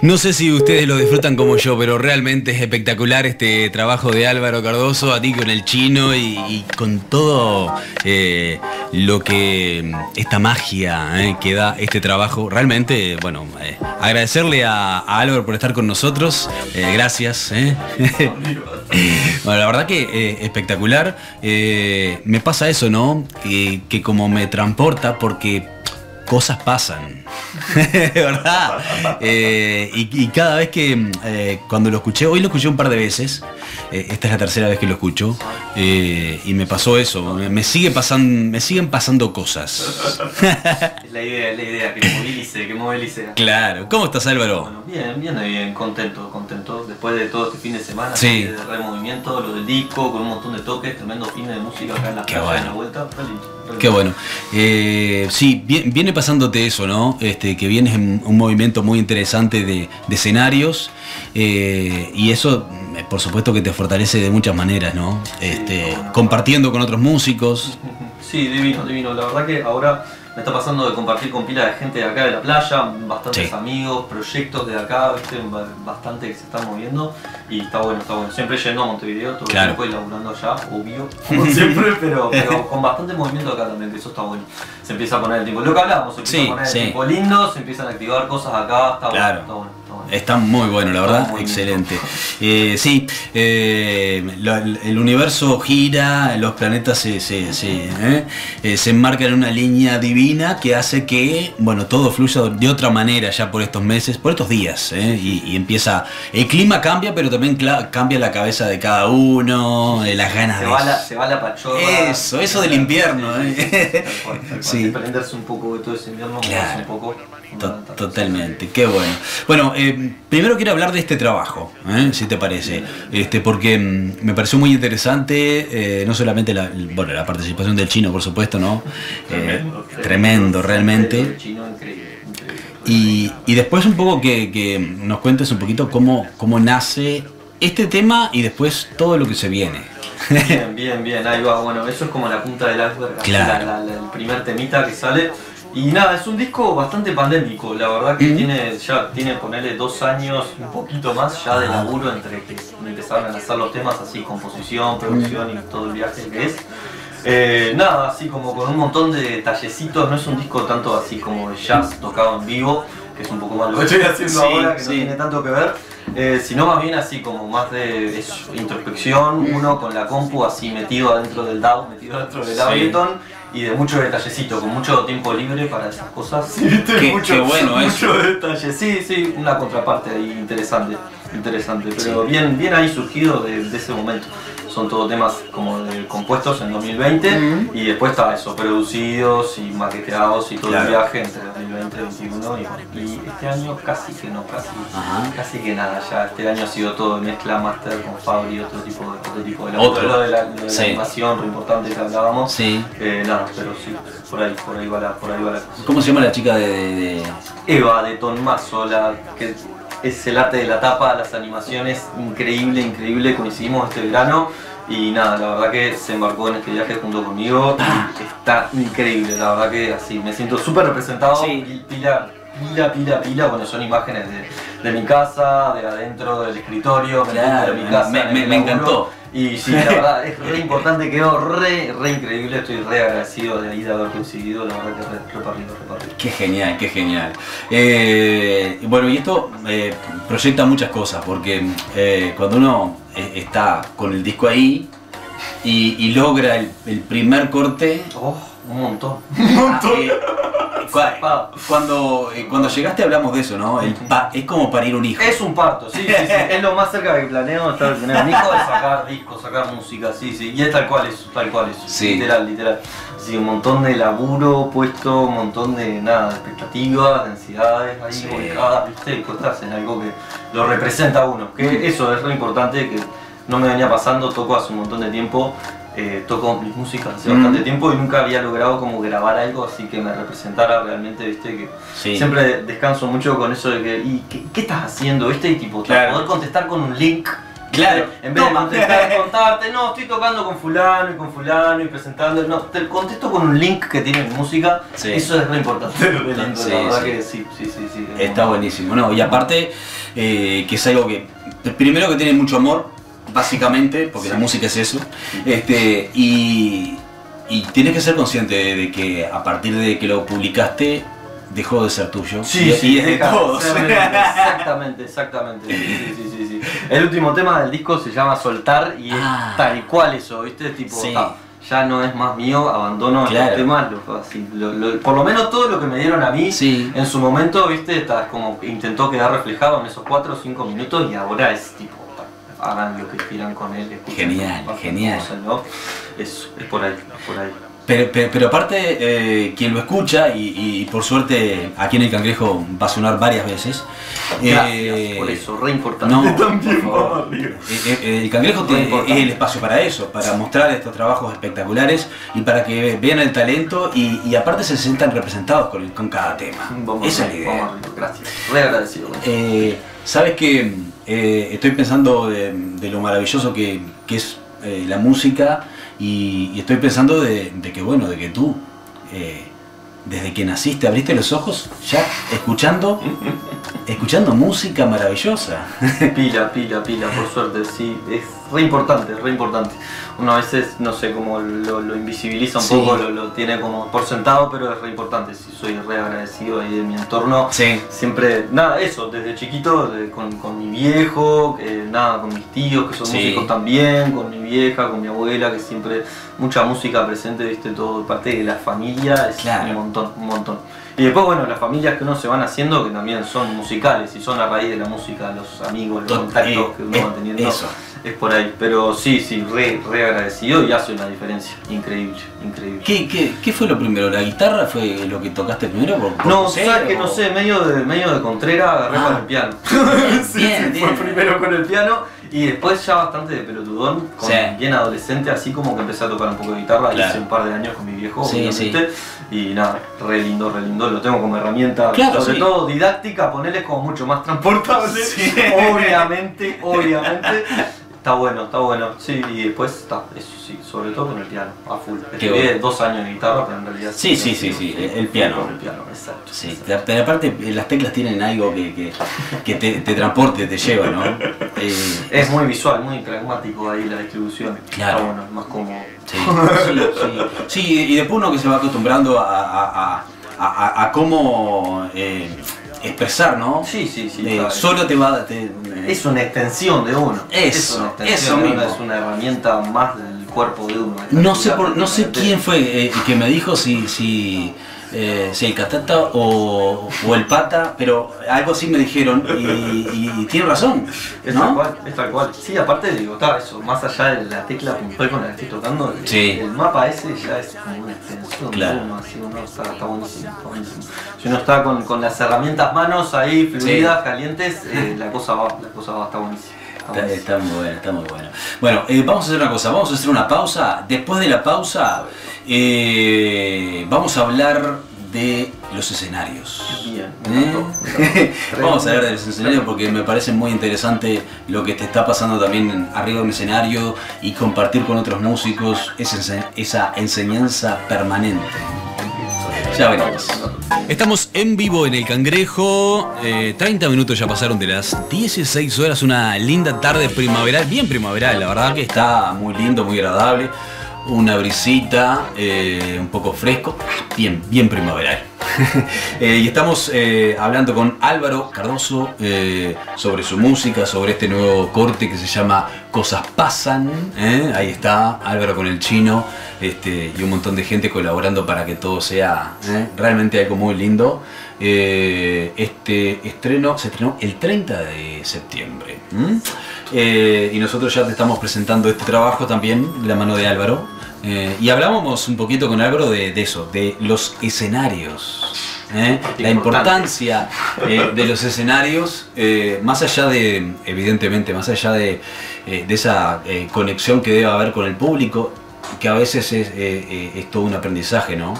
No sé si ustedes lo disfrutan como yo, pero realmente es espectacular este trabajo de Álvaro Cardoso, a ti con el chino y con todo lo que esta magia que da este trabajo. Realmente, bueno, agradecerle a Álvaro por estar con nosotros. Gracias. Bueno, la verdad que espectacular. Me pasa eso, ¿no? Que como me transporta porque cosas pasan, ¿verdad? Y cada vez que cuando lo escuché, hoy lo escuché un par de veces, esta es la tercera vez que lo escucho, y me pasó eso, me siguen pasando cosas. Es la idea, que movilice. Claro. ¿Cómo estás, Álvaro? Bueno, bien, contento. Después de todo este fin de semana, sí, de removimiento, lo del disco, con un montón de toques, tremendo fin de música acá en la playa, en la vuelta. Qué bueno. Sí, viene pasándote eso, ¿no? Que vienes en un movimiento muy interesante de escenarios, y eso, por supuesto, que te fortalece de muchas maneras, ¿no? Compartiendo con otros músicos. Sí, divino. La verdad que ahora me está pasando de compartir con pila de gente de acá de la playa, bastantes amigos, proyectos de acá, ¿viste? Bastante que se están moviendo y está bueno. Siempre yendo a Montevideo, todo el tiempo y laburando allá, obvio, como siempre, pero con bastante movimiento acá también, que eso está bueno. Se empieza a poner el tiempo, lo que hablamos, se empieza a poner el tiempo lindo, se empiezan a activar cosas acá, está bueno. Está muy bueno, la verdad, excelente. Sí, el universo gira, los planetas se enmarcan en una línea divina que hace que, bueno, todo fluya de otra manera ya por estos meses, por estos días, y empieza, el clima cambia, pero también cambia la cabeza de cada uno, las ganas se va la pachorra. Eso del invierno, Sí. Prenderse un poco de todo ese invierno, un poco. Totalmente, qué bueno. Bueno, primero quiero hablar de este trabajo, si te parece, porque me pareció muy interesante, no solamente la participación del chino, por supuesto, ¿no? Tremendo, realmente. Y después un poco que nos cuentes un poquito cómo nace este tema y después todo lo que se viene. Bien, ahí va. Bueno, eso es como la punta del iceberg, el primer temita que sale. Y nada, es un disco bastante pandémico, la verdad que tiene ponerle 2 años, un poquito más ya de laburo entre que empezaron a lanzar los temas, así composición, producción y todo el viaje que es. Nada, así como con un montón de detallecitos, no es un disco tanto así como de jazz tocado en vivo, que es un poco más lo que estoy haciendo ahora, que no tiene tanto que ver, sino más bien así como más de introspección, uno con la compu así metido adentro del DAW, metido dentro del Ableton, y de mucho detallecito, con mucho tiempo libre para esas cosas. Sí, qué bueno eso. Mucho detalle, sí, una contraparte ahí interesante, pero bien ahí surgido de ese momento. Son todos temas como compuestos en 2020 y después está eso, producidos y maqueteados y todo el viaje entre 2020 y 2021 y este año casi que nada, ya este año ha sido todo mezcla, master con Fabri, otro tipo de lo de la animación, lo importante que hablábamos, nada, pero sí, por ahí va la cosa. ¿Cómo se llama la chica de...? Eva, de Tonmazo, que es el arte de la tapa, las animaciones, increíble, coincidimos este verano y nada, la verdad que se embarcó en este viaje junto conmigo y está increíble, la verdad que así, me siento súper representado, pila, bueno, son imágenes de mi casa, de adentro del escritorio, de mi casa, me encantó. Y sí, la verdad es re importante, quedó re increíble, estoy re agradecido de ahí de haber conseguido, la verdad que re parrido. Qué genial. Bueno, y esto proyecta muchas cosas, porque cuando uno está con el disco ahí y logra el primer corte... un montón. Cuando llegaste hablamos de eso, ¿no? Es como parir un hijo. Es un parto, sí. Es lo más cerca que planeo estar tener un hijo, de sacar discos, sacar música, sí. Y es tal cual eso. Sí. Literal. Sí, un montón de laburo puesto, un montón de expectativas, de ansiedades ahí volcadas, ¿viste? Cosas en algo que lo representa a uno. Que eso es lo importante, que no me venía pasando, toco hace un montón de tiempo. Toco mis músicas hace bastante tiempo y nunca había logrado como grabar algo así que me representara realmente, viste, que siempre descanso mucho con eso de que, ¿qué estás haciendo? ¿Viste? Y tipo, poder contestar con un link Claro. En vez de contarte, no, estoy tocando con fulano y presentando, no, te contesto con un link que tiene mi música, eso es re importante, la verdad que sí. Está buenísimo, ¿no? Y aparte, que es algo que, primero que tiene mucho amor, básicamente, porque la música es eso, y tienes que ser consciente de que a partir de que lo publicaste, dejó de ser tuyo. Sí, y es de todos. Exactamente. Sí. El último tema del disco se llama Soltar y es tal cual eso, ¿viste? Tipo, ya no es más mío, abandono los temas, por lo menos todo lo que me dieron a mí en su momento, ¿viste? Como intentó quedar reflejado en esos 4 o 5 minutos y ahora es tipo, hagan lo que quieran con él. Genial. Cosas, ¿no? Es por ahí. Pero aparte, quien lo escucha, y por suerte aquí en El Cangrejo va a sonar varias veces. Gracias por eso, re importante. No, también, El Cangrejo es el espacio para eso, para mostrar estos trabajos espectaculares y para que vean el talento y aparte se sientan representados con cada tema. Esa es la idea. Gracias, re agradecido. Sabes que estoy pensando de lo maravilloso que es la música. Y estoy pensando de que tú, desde que naciste, abriste los ojos ya escuchando música maravillosa. Pila, por suerte, sí, es re importante. Uno a veces, no sé, como lo invisibiliza un poco, lo tiene como por sentado, pero es re importante. Sí, soy re agradecido ahí de mi entorno. Siempre, nada, eso, desde chiquito, con mi viejo, con mis tíos que son músicos también, con mi vieja, con mi abuela, que siempre mucha música presente, viste, todo parte de la familia, es un montón. Y después, bueno, las familias que uno se van haciendo, que también son musicales y son a raíz de la música, los amigos, los contactos que uno va teniendo. Es por ahí, pero sí, re agradecido y hace una diferencia increíble. ¿Qué fue lo primero? ¿La guitarra fue lo que tocaste primero? No, sabes que no sé, medio de Contrera agarré para el piano. Bien. Fue primero con el piano y después ya bastante de pelotudón, bien adolescente, así como que empecé a tocar un poco de guitarra, hice un par de años con mi viejo, obviamente. Y nada, re lindo, lo tengo como herramienta, sobre todo didáctica, ponerle como mucho más transportable, obviamente. Está bueno, sí, y después eso sí, sobre todo con el piano, a full. Estuve 2 años en guitarra, pero en realidad sí, el piano. El piano, exacto. Sí, pero aparte las teclas tienen algo que te transporte, te lleva, ¿no? Es muy visual, muy pragmático ahí la distribución. Claro. Está bueno, más cómodo. Sí, y después uno que se va acostumbrando a cómo expresar, ¿no? Sí. Solo te va... es una extensión de uno. Eso mismo. Es una herramienta más del cuerpo de uno. No sé quién fue el que me dijo si el Catata o el Pata, pero algo así me dijeron y tiene razón, ¿no? Es tal cual. Sí, aparte digo, eso, más allá de la tecla puntual con la que estoy tocando, el mapa ese ya es como una extensión de uno, así uno está buenísimo. Si uno está con las herramientas manos ahí, fluidas, calientes, la cosa va, está buenísima. Está muy bueno. Bueno, vamos a hacer una cosa, vamos a hacer una pausa. Después de la pausa vamos a hablar de los escenarios. Bien. Vamos a hablar de los escenarios porque me parece muy interesante lo que te está pasando también arriba de un escenario y compartir con otros músicos esa enseñanza permanente. Ya veremos. Estamos en vivo en El Cangrejo, 30 minutos ya pasaron de las 16 horas, una linda tarde primaveral, bien primaveral, la verdad que está muy lindo, muy agradable, una brisita, un poco fresco, bien primaveral. Y estamos hablando con Álvaro Cardoso sobre su música, sobre este nuevo corte que se llama Cosas Pasan. Ahí está Álvaro con el Chino y un montón de gente colaborando para que todo sea realmente algo muy lindo. Este estreno se estrenó el 30 de septiembre. Y nosotros ya te estamos presentando este trabajo también de la mano de Álvaro. Y hablábamos un poquito con Álvaro de eso, de los escenarios, la importancia de los escenarios, más allá de, evidentemente, más allá de esa conexión que debe haber con el público, que a veces es todo un aprendizaje, ¿no?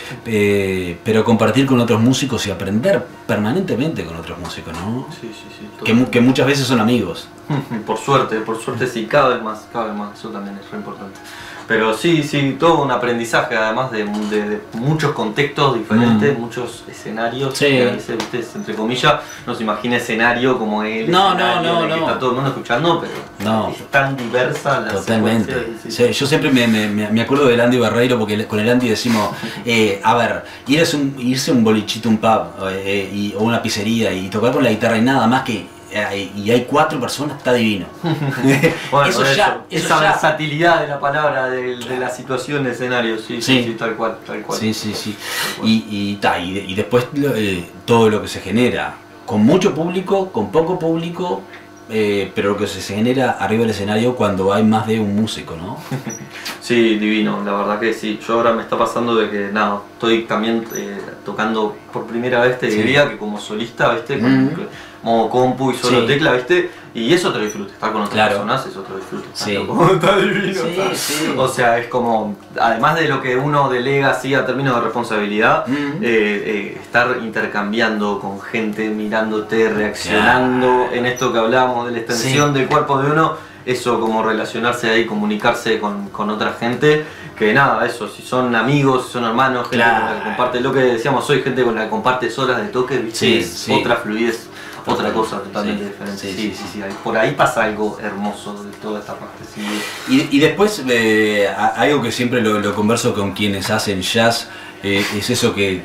pero compartir con otros músicos y aprender permanentemente con otros músicos, ¿no? Sí, sí, sí. Que muchas veces son amigos. Por suerte sí, cada vez más, eso también es re importante. Pero sí, sí, todo un aprendizaje, además de muchos contextos diferentes, muchos escenarios. Sí. Que a veces, ¿viste? Entre comillas, no se imagina escenario como el escenario que está todo el mundo escuchando, pero es tan diversa la Totalmente. Sí. Yo siempre me acuerdo del Andy Barreiro, porque con el Andy decimos, a ver, irse a un bolichito, un pub o una pizzería y tocar con la guitarra y nada más que... y hay 4 personas, está divino. Bueno, esa versatilidad de la palabra, de la situación de escenario, sí, tal cual. Sí. Y después todo lo que se genera, con mucho público, con poco público, pero lo que se genera arriba del escenario cuando hay más de un músico, ¿no? Sí, divino, la verdad que sí. Yo ahora me está pasando de que nada, estoy también tocando por primera vez, te diría que como solista, ¿viste? Modo compu y solo tecla, ¿viste? Y eso te lo disfruto, estar con otras personas es otro disfrute. Está divino. Sí. O sea, es como, además de lo que uno delega así a términos de responsabilidad, estar intercambiando con gente, mirándote, reaccionando en esto que hablábamos de la extensión del cuerpo de uno, eso como relacionarse ahí, comunicarse con otra gente, que nada, eso, si son amigos, si son hermanos, gente con la que comparte, lo que decíamos hoy, gente con la que compartes horas de toque, ¿viste? Es otra fluidez. Otra cosa totalmente diferente. Sí. Por ahí pasa algo hermoso de toda esta parte. Sí. Y después, algo que siempre lo converso con quienes hacen jazz, es eso que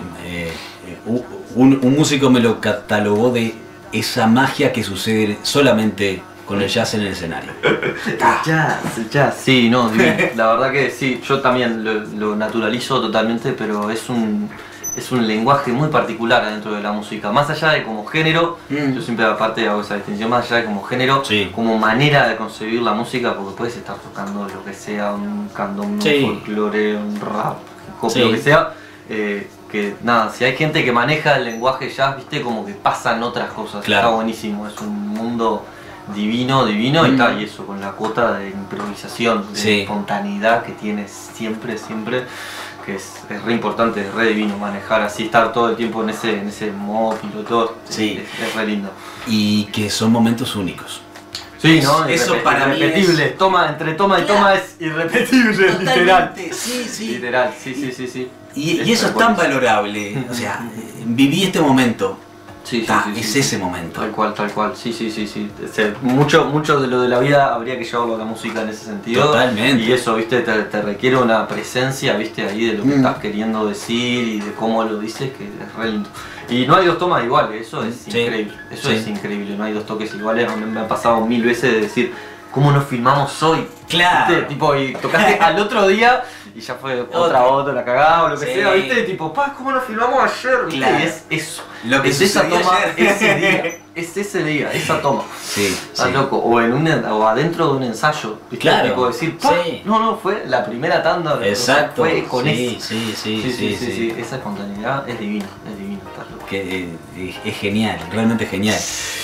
un músico me lo catalogó de esa magia que sucede solamente con el jazz en el escenario. Jazz, sí, no, la verdad que sí, yo también lo naturalizo totalmente, pero es un lenguaje muy particular dentro de la música, más allá de como género, yo siempre aparte hago esa distinción, más allá de como género, como manera de concebir la música, porque puedes estar tocando lo que sea, un candombe, un folclore, un rap, lo que sea, que nada, si hay gente que maneja el lenguaje jazz, viste, como que pasan otras cosas, está buenísimo, es un mundo divino y eso, con la cuota de improvisación, de espontaneidad que tienes siempre, que es re importante, es re divino manejar así, estar todo el tiempo en ese modo piloto, es re lindo. Y que son momentos únicos. Sí, ¿no? Eso para mí irrepetible, entre toma y toma es irrepetible, literal. Literal, sí. Y eso es tan valorable, o sea, viví este momento. Es ese momento. Tal cual, sí. Mucho de lo de la vida habría que llevarlo a la música en ese sentido. Totalmente. Y eso, viste, te requiere una presencia, viste, ahí de lo que estás queriendo decir y de cómo lo dices, que es re lindo. Y no hay dos tomas iguales, eso es increíble. Eso es increíble, no hay dos toques iguales. Me ha pasado 1000 veces de decir, ¿cómo nos filmamos hoy? Claro. ¿Viste? Tipo, y tocaste al otro día y ya fue otra la cagada o lo que sea, ¿viste? Tipo, ¿cómo nos filmamos ayer? ¿Viste? Claro. Y es eso. Lo que es esa toma, ese día. Es ese día, esa toma. Estás loco. O adentro de un ensayo. ¿Viste? Claro. Tipo decir, no, fue la primera tanda. Exacto. Fue con eso. Sí. Esa espontaneidad es divino, estás loco. Que es genial, realmente genial.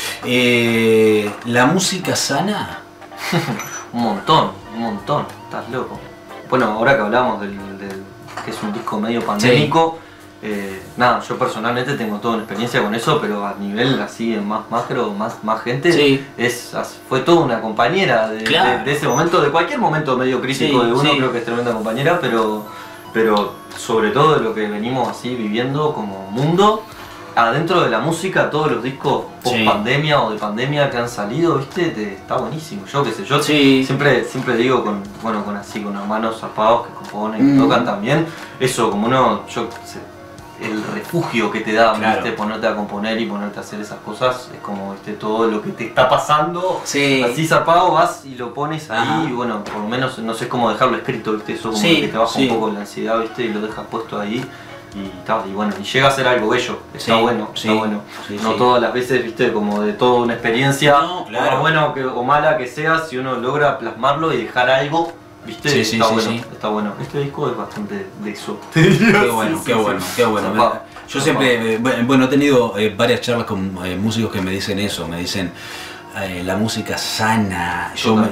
¿La música sana? un montón, estás loco. Bueno, ahora que hablamos del que es un disco medio pandémico, nada, yo personalmente tengo toda una experiencia con eso, pero a nivel así más macro, más gente, fue toda una compañera de ese momento, de cualquier momento medio crítico de uno, creo que es tremenda compañera, pero sobre todo de lo que venimos así viviendo como mundo. Adentro de la música, todos los discos post pandemia o de pandemia que han salido, viste, está buenísimo. Yo qué sé, yo siempre digo con hermanos zarpados que componen, que tocan también, eso como el refugio que te da, viste, ponerte a componer y ponerte a hacer esas cosas, es como todo lo que te está pasando, así zarpado vas y lo pones ahí, y bueno, por lo menos no sé cómo dejarlo escrito, viste, eso como que te baja un poco la ansiedad, viste, y lo dejas puesto ahí. Y bueno, y llega a ser algo bello, está bueno. No todas las veces, viste, como de toda una experiencia, o bueno o mala que sea, si uno logra plasmarlo y dejar algo, viste, está bueno. Este disco es bastante de eso. Qué bueno. Yo siempre, he tenido varias charlas con músicos que me dicen eso, me dicen, la música sana. Yo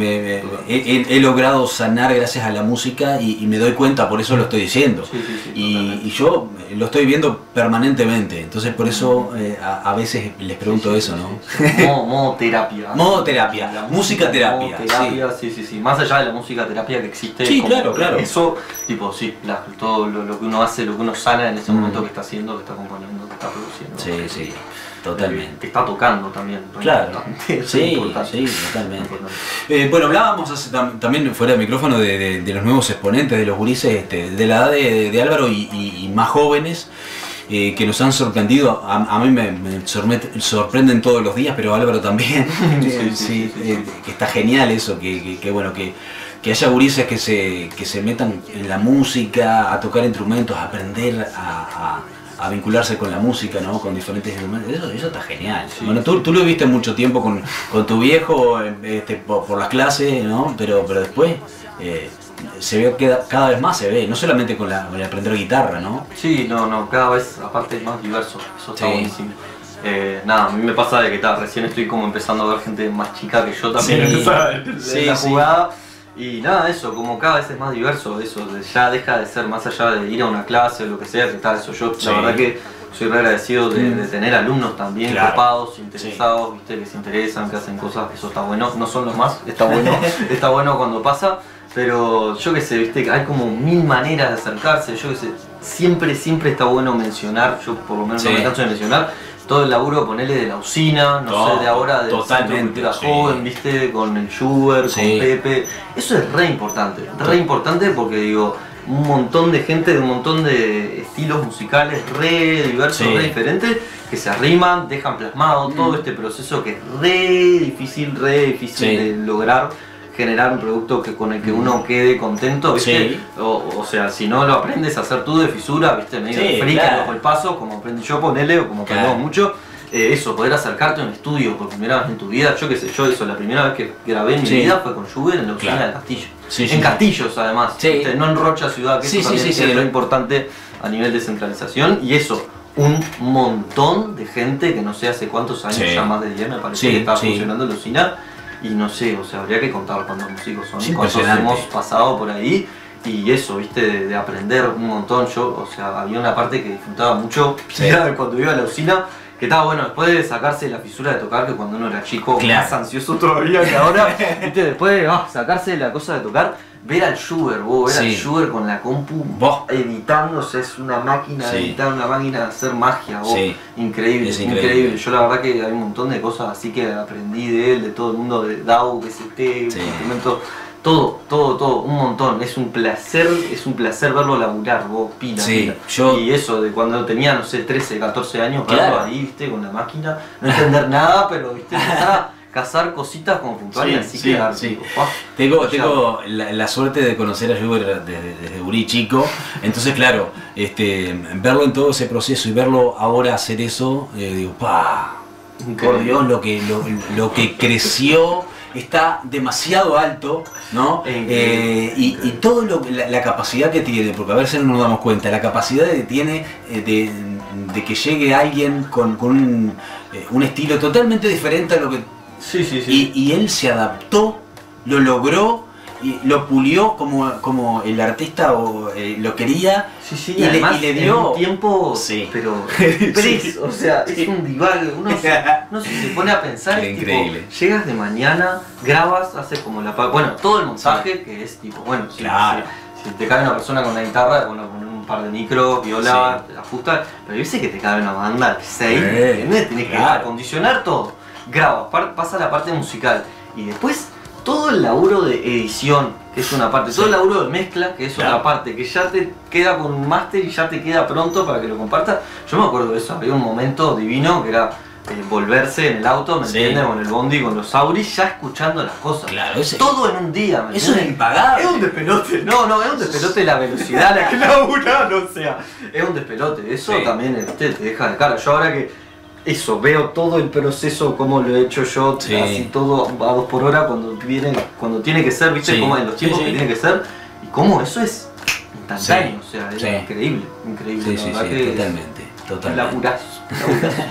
he logrado sanar gracias a la música y me doy cuenta, por eso lo estoy diciendo. Y yo lo estoy viendo permanentemente, entonces por eso a veces les pregunto eso, ¿no? Modo terapia. Modo terapia, música terapia. Sí. Más allá de la música terapia que existe. Sí, claro. Eso, tipo, todo lo que uno hace, lo que uno sana en ese momento que está haciendo, que está componiendo, que está produciendo. Sí. Totalmente. Que está tocando también. Claro. Sí, totalmente. Bueno, hablábamos también fuera de micrófono de los nuevos exponentes, de los gurises de la edad de Álvaro y más jóvenes que nos han sorprendido. A mí me sorprenden todos los días, pero Álvaro también. Que está genial eso, que bueno, que haya gurises que se metan en la música, a tocar instrumentos, a aprender a vincularse con la música, ¿no? Con diferentes instrumentos. Eso está genial. Sí, bueno, tú lo viste mucho tiempo con tu viejo por las clases, ¿no? Pero después se ve que cada vez más se ve, no solamente con el aprender guitarra, ¿no? Sí, no, cada vez aparte es más diverso. Eso está buenísimo. A mí me pasa de que recién estoy como empezando a ver gente más chica que yo también en la jugada. Y nada, eso, como cada vez es más diverso, eso, ya deja de ser más allá de ir a una clase o lo que sea, que está eso. Yo la verdad que soy re agradecido de tener alumnos también copados, interesados, viste, que se interesan, que hacen cosas, eso está bueno, no son los más, está bueno cuando pasa, pero yo que sé, viste, hay como 1000 maneras de acercarse, yo que sé, siempre está bueno mencionar, yo por lo menos no me canso de mencionar, todo el laburo, ponele de la usina, no sé, de ahora del Centro de Cultura Joven, viste, con el Schubert, con Pepe. Eso es re importante porque digo, un montón de gente de un montón de estilos musicales re diversos, re diferentes, que se arriman, dejan plasmado todo este proceso que es re difícil de lograr. Generar un producto con el que uno quede contento, ¿viste? O sea, si no lo aprendes a hacer tú de fisura, ¿viste? Medio de frica bajo el paso, como aprendí yo, ponele, o como aprendemos mucho. Eso, poder acercarte a un estudio por primera vez en tu vida. Yo qué sé, la primera vez que grabé en mi vida fue con Schubert en la usina del Castillo. En Castillos, además, no en Rocha Ciudad, que eso también es lo importante a nivel de centralización. Y eso, un montón de gente que no sé hace cuántos años, ya más de 10 me parece que está funcionando en la usina. Y no sé, o sea, habría que contar cuántos músicos son, cuántos hemos pasado por ahí. Y eso, viste, de aprender un montón. Yo, o sea, había una parte que disfrutaba mucho cuando iba a la usina, que estaba bueno, después de sacarse la fisura de tocar, que cuando uno era chico, más ansioso todavía que ahora, viste, después de sacarse la cosa de tocar, ver al Schubert, ver al Schubert con la compu editando, o sea, es una máquina de editar, una máquina de hacer magia, increíble. Yo la verdad que hay un montón de cosas así que aprendí de él, de todo el mundo, de DAW, BCT, instrumento, todo, un montón. Es un placer verlo laburar, pila. Y eso, de cuando tenía, no sé, 13, 14 años, verlo ahí, viste, con la máquina, no entender nada, pero viste, empezar a cazar cositas como puntuales, así que tengo la suerte de conocer a Schubert desde gurí chico, entonces claro, verlo en todo ese proceso y verlo ahora hacer eso, digo, por Dios, lo que creció está demasiado alto, ¿no? Y todo la capacidad que tiene, porque a veces no nos damos cuenta, la capacidad que tiene de que llegue alguien con un estilo totalmente diferente a lo que... Y él se adaptó, lo logró, y lo pulió como el artista lo quería, y además le dio un tiempo, pero o sea, es un divague, uno se pone a pensar, es tipo, llegas de mañana, grabas, haces como todo el montaje, que es tipo, si te cae una persona con una guitarra, con un par de micros, viola, ajusta, pero yo sé que te cae una banda de 6, ¿entendés? Tienes que acondicionar todo. Graba, pasa la parte musical y después todo el laburo de edición, que es una parte, todo el laburo de mezcla, que es otra parte, que ya te queda con un máster y ya te queda pronto para que lo compartas. Yo me acuerdo de eso, había un momento divino que era volverse en el auto, ¿me entiendes? Con el bondi, con los auris, ya escuchando las cosas. Todo en un día, ¿me entiendes? Eso es impagable. Es un despelote, es un despelote la velocidad a la que laburan, o sea, es un despelote. Eso también te deja de cara. Yo ahora que veo todo el proceso, como lo he hecho yo, así todo a 2 por hora cuando tiene que ser, viste, como en los tiempos que tiene que ser, y cómo eso es instantáneo, o sea, es increíble, totalmente. Laburazo.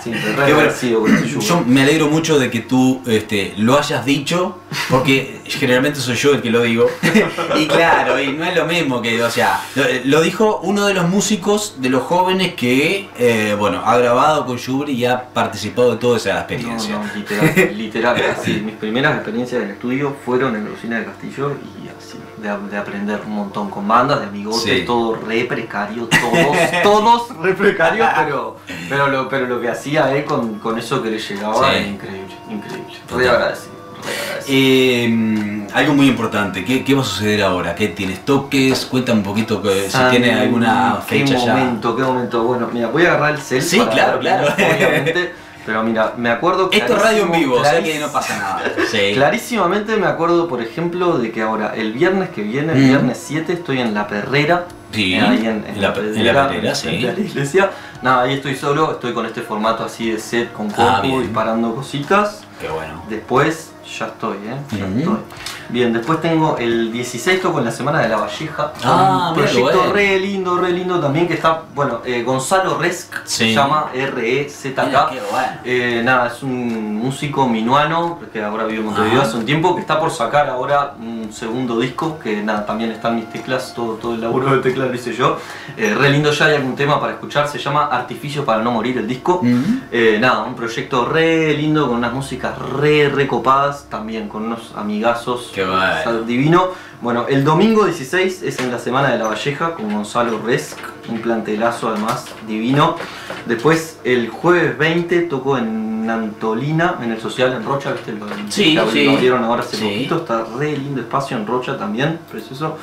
Siempre re agradecido con ese yugo. Yo me alegro mucho de que tú lo hayas dicho, porque generalmente soy yo el que lo digo. Y claro, y no es lo mismo que, o sea, lo dijo uno de los músicos, de los jóvenes que, bueno, ha grabado con Yubri y ha participado de toda esa experiencia. No, literal, así. Mis primeras experiencias en el estudio fueron en la Usina del Castillo y así, de aprender un montón con bandas, de amigotes, sí. Todo re precario, todos re precarios, pero lo que hacía con eso que le llegaba era increíble, re agradecido. Algo muy importante, ¿qué va a suceder ahora? ¿Qué tienes? ¿Toques? Cuéntame un poquito si tiene alguna fecha ya. ¿Qué momento? Bueno, mira, voy a agarrar el cel. Sí, claro. Obviamente. Pero mira, me acuerdo que esto es radio en vivo, o sea que no pasa nada. Sí. Clarísimamente me acuerdo, por ejemplo, de que ahora, el viernes que viene, el viernes 7, estoy en La Perrera. Sí, ahí en la Perrera, sí. En la iglesia. Nada, ahí estoy solo, estoy con este formato así de set con compu, disparando cositas. Qué bueno. Después, ya estoy, ya estoy. Bien, después tengo el 16 con la Semana de la Valleja. Un proyecto re lindo también que está, bueno, Gonzalo Resc, se llama R-E-Z-K. Nada, es un músico minuano que ahora vive en Montevideo hace un tiempo, que está por sacar ahora un segundo disco, que nada, también están mis teclas, todo el laburo de teclas lo hice yo. Re lindo, ya hay algún tema para escuchar, se llama Artificio para no morir el disco. Nada, un proyecto re lindo con unas músicas re copadas, también con unos amigazos. Qué bueno. Divino. Bueno, el domingo 16 es en la Semana de la Valleja con Gonzalo Resc, un plantelazo además, divino. Después el jueves 20 toco en Antolina, en el Social en Rocha, ¿viste? Lo abrieron ahora hace poquito, está re lindo espacio en Rocha también, precioso.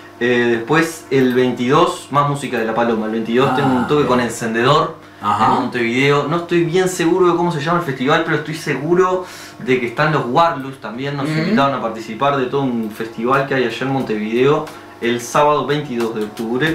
Después el 22, más música de La Paloma, el 22 tengo un toque con Encendedor. En Montevideo, no estoy bien seguro de cómo se llama el festival, pero estoy seguro de que están los Warlus también, nos invitaron a participar de todo un festival que hay allá en Montevideo el sábado 22 de octubre.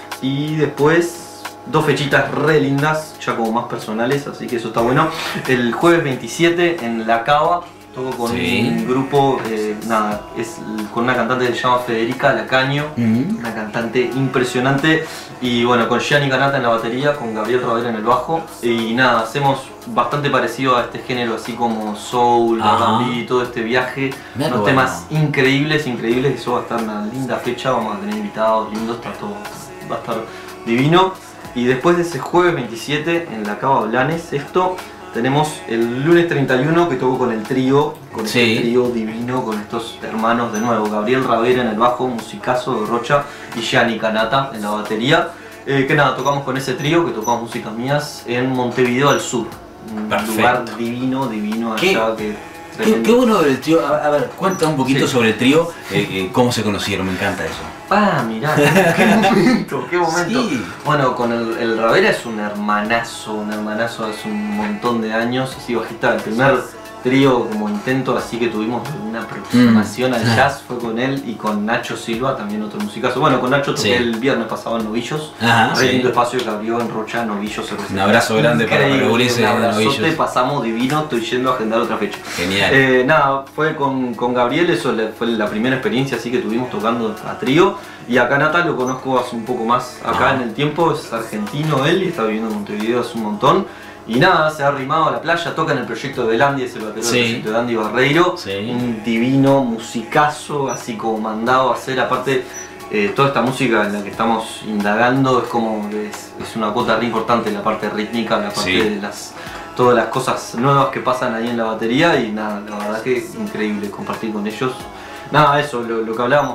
Y después dos fechitas re lindas, ya como más personales, así que eso está bueno. El jueves 27 en La Cava, toco con un grupo, nada, es con una cantante que se llama Federica Lacaño, una cantante impresionante, y bueno, con Gianni Canata en la batería, con Gabriel Ravera en el bajo, y nada, hacemos bastante parecido a este género, así como soul, R&B, todo este viaje, unos temas increíbles, eso va a estar una linda fecha, vamos a tener invitados lindos, va a estar divino. Y después de ese jueves 27 en La Cava Blanes, tenemos el lunes 31 que toco con el trío, este trío divino, con estos hermanos de nuevo, Gabriel Ravera en el bajo, musicazo de Rocha, y Gianni Canata en la batería. Que nada, tocamos con ese trío, que tocamos músicas mías en Montevideo al Sur, un lugar divino allá Qué bueno del trío. A ver, cuenta un poquito sobre el trío, cómo se conocieron, me encanta eso. Mirá, qué momento. Sí. Bueno, con el Ravera es un hermanazo hace un montón de años, así bajista, el primer trío como intento así que tuvimos una aproximación al jazz fue con él y con Nacho Silva, también otro musicazo. Bueno, con Nacho toqué el viernes pasado en Novillos, re lindo espacio que abrió en Rocha, Novillos. Un abrazo grande para Ulises de Novillos. Pasamos divino, estoy yendo a agendar otra fecha. Genial. Nada, fue con Gabriel, eso fue la primera experiencia así que tuvimos tocando a trío. Y a Canata lo conozco hace un poco más acá en el tiempo, es argentino él y está viviendo en Montevideo hace un montón. Y nada, se ha arrimado a la playa, toca en el proyecto de Landy, es el batero del proyecto de Andy Barreiro. Un divino musicazo, así como mandado a hacer, aparte toda esta música en la que estamos indagando es como, es una cuota re importante, la parte rítmica, la parte de todas las cosas nuevas que pasan ahí en la batería y nada, la verdad que es increíble compartir con ellos. Nada, eso, lo que hablábamos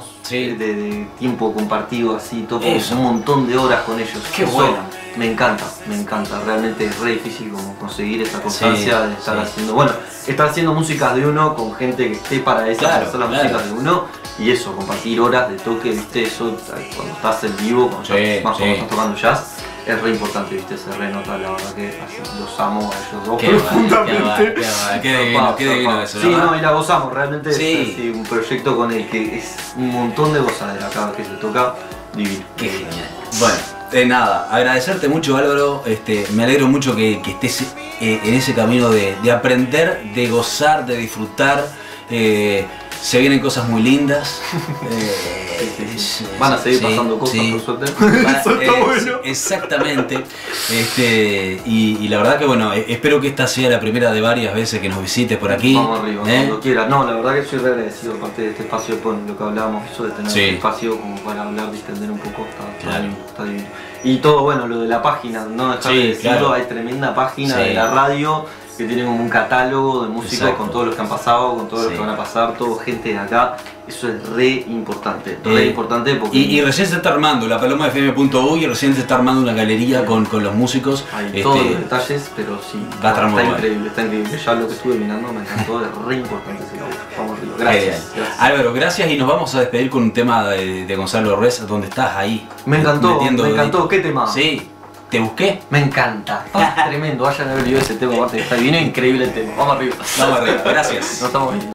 de tiempo compartido, así, todo un montón de horas con ellos. Qué bueno. Me encanta, realmente es re difícil como conseguir esa constancia de estar haciendo músicas de uno con gente que esté para eso, para hacer las músicas de uno, y eso, compartir horas de toque, viste, eso cuando estás en vivo, cuando estás tocando jazz, es re importante, viste, se re nota, la verdad que los amo a ellos dos profundamente. Qué divino eso, sí, no, y la gozamos, realmente es un proyecto con el que es un montón de gozadera cada vez que se toca, divino. Qué genial. Bueno. Nada, agradecerte mucho, Álvaro, me alegro mucho que estés en ese camino de aprender, de gozar, de disfrutar. Se vienen cosas muy lindas. Van a seguir pasando cosas, por suerte. Eso está bueno. Exactamente. Y la verdad que bueno, espero que esta sea la primera de varias veces que nos visites por aquí. Vamos arriba, cuando quieras. No, la verdad que soy re agradecido aparte de este espacio, con lo que hablábamos, eso de tener este espacio como para hablar, distender un poco, está divino. Y todo bueno, lo de la página, no dejar de decirlo, hay tremenda página de la radio que tiene como un catálogo de músicos con todos los que han pasado, con todos los que van a pasar, todo gente de acá. Eso es re importante porque... Y recién se está armando la palomafm.uy y recién se está armando una galería con los músicos. Hay todos los detalles, pero sí, está increíble, está increíble. Ya lo que estuve mirando me encantó, es re importante ese laburo. Vamos arriba. Gracias. Álvaro, gracias y nos vamos a despedir con un tema de Gonzalo Rez, ¿dónde estás ahí? Me encantó, ¿qué tema? Sí. ¿Te busqué? Me encanta, tremendo, vayan a ver ese tema, aparte está divino, increíble el tema. Vamos arriba. Vamos arriba, gracias. Nos estamos viendo.